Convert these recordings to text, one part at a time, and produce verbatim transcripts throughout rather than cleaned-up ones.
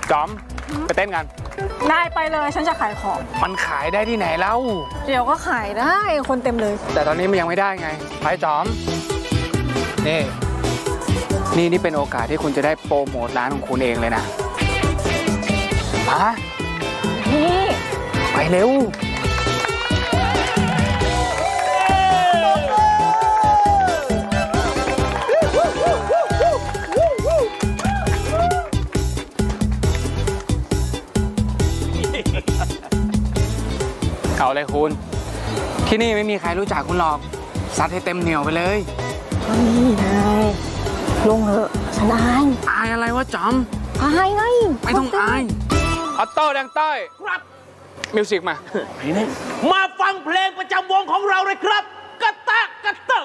จอมไปเต้นกันได้ไปเลยฉันจะขายของมันขายได้ที่ไหนเล่าเดี๋ยวก็ขายได้คนเต็มเลยแต่ตอนนี้มันยังไม่ได้ไงไปจอมนี่นี่นี่เป็นโอกาสที่คุณจะได้โปรโมทร้านของคุณเองเลยนะมานี่ไปเร็วเอาเลยคุณที่นี่ไม่มีใครรู้จักคุณหรอกซัดให้เต็มเหนียวไปเลยนี่ไงลงเถอะฉันอายอายอะไรวะจอมอายไงไม่ต้องอายออโต้แดงใต้ครับมิวสิกมามาฟังเพลงประจำวงของเราเลยครับกระตะกระเต๋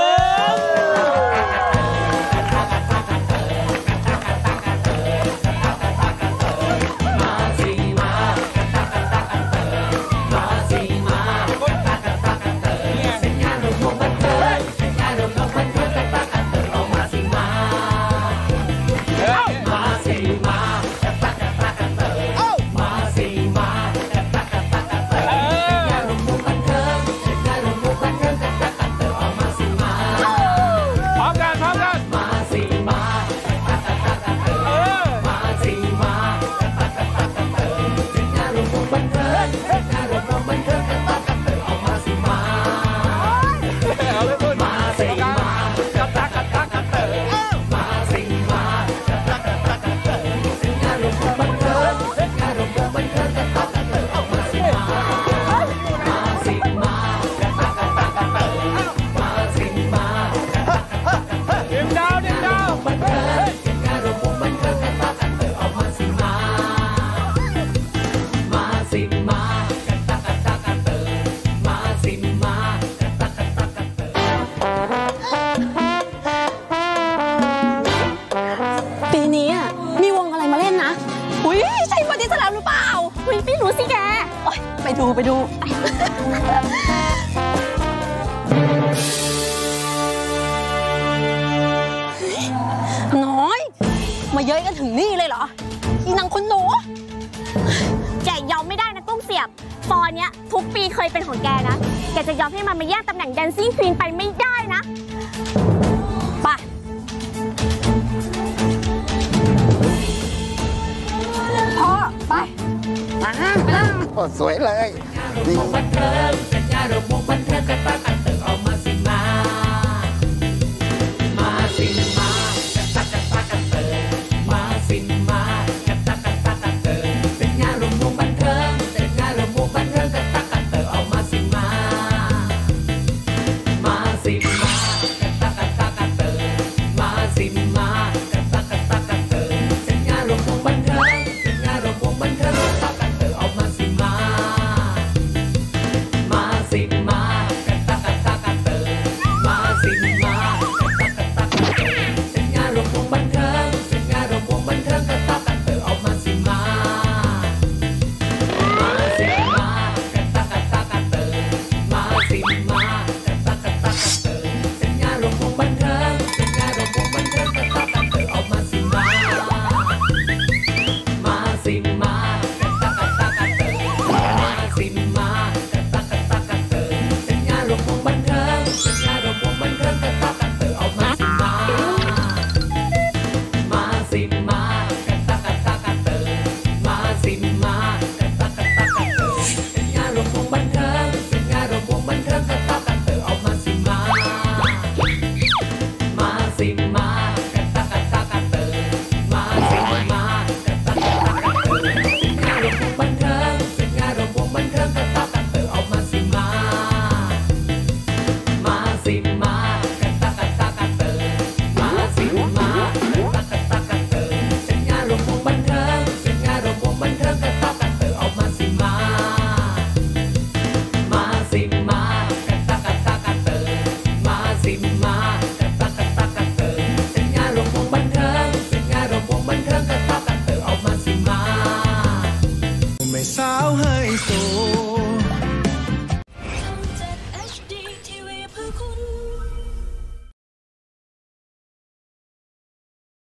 ไปดูไปดูน้อยมาเย้ยกันถึงนี่เลยเหรออีนางคนหนูแกยอมไม่ได้นะกุ้งเสียบฟอร์เนี้ยทุกปีเคยเป็นของแกนะแกจะยอมให้มันมาแย่งตำแหน่งแดนซิ่งควีนไปไม่ได้นะไปพ่อไปมาโอ้สวยเลยนี่บันเทิงสัญญาระบบบันเทิงกระตักกระเตอออกมาสิมามาสิมากระตักกระตักกระเตอมาสิมากระตักกระตักกระเตอสัญญาระบบบันเทิงสัญญาระบบบันเทิงกระตักกระเตอออกมาสิมามาสิมากระตักกระตักกระเตอมาสิมากระตักกระตักกระเตอสัญญาระบบบันเทิงสัญญาระบบบันเทิงกระตักกระเตอออกมาสิมามาสิมากระตักกระตักกระเตอมาสิมากระตักกระตักกระเตอสัญญาระบบบันเทิงสัญญาระบบบันเทิงกระ